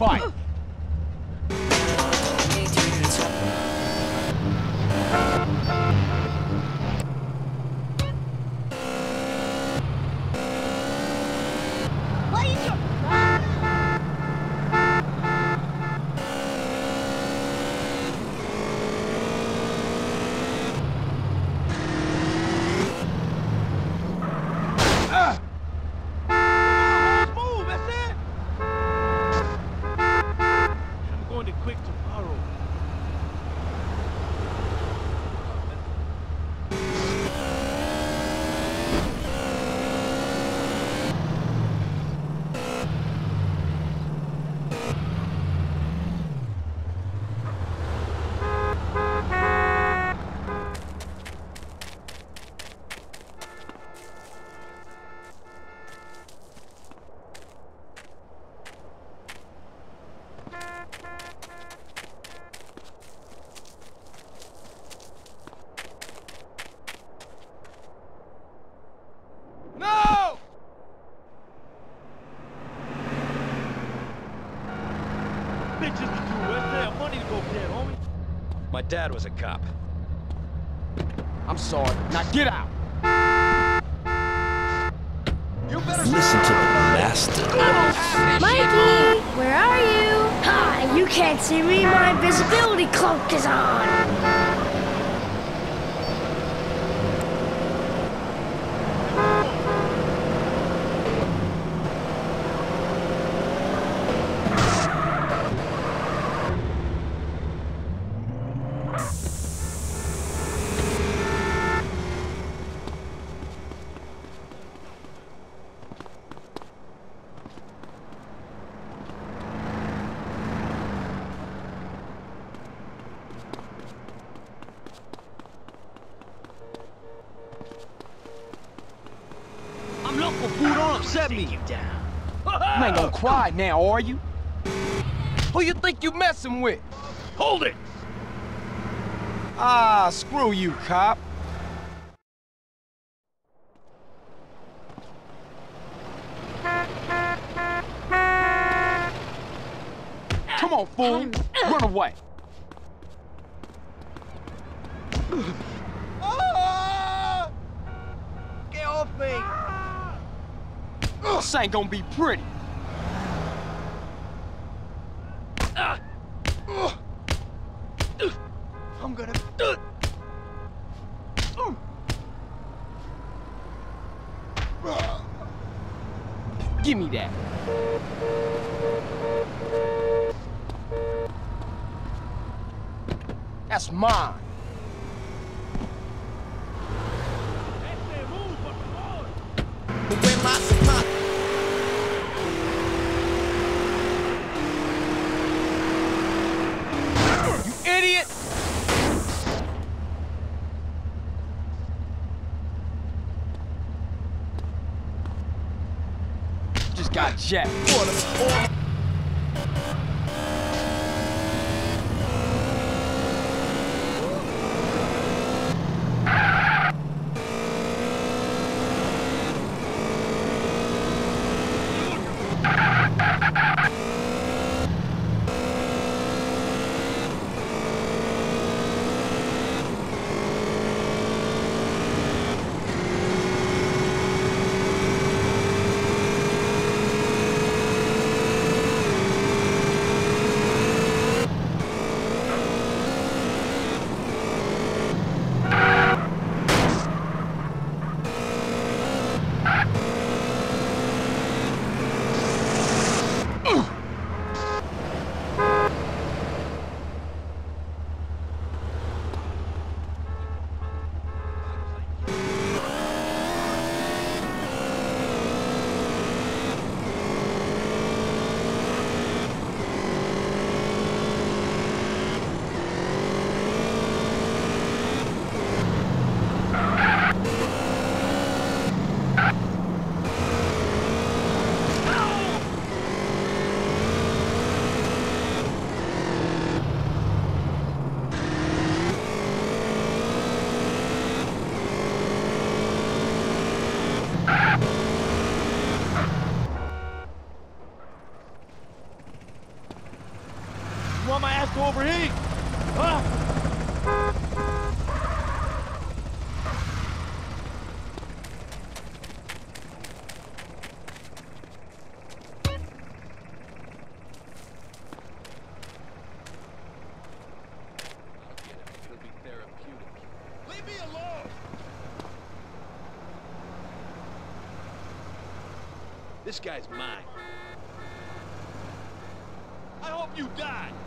bike. My dad was a cop. I'm sorry. Now get out. You better listen to the master. Mikey, where are you? Hi, you can't see me. My invisibility cloak is on. Look, fool, don't upset me. You down. You ain't gonna cry now, are you? Who you think you messing with? Hold it! Ah, screw you, cop. Come on, fool. Run away. Get off me! This ain't gonna be pretty. I'm gonna... Give me that. That's mine. When my supply You idiot! Just got jacked. This guy's mine. I hope you die!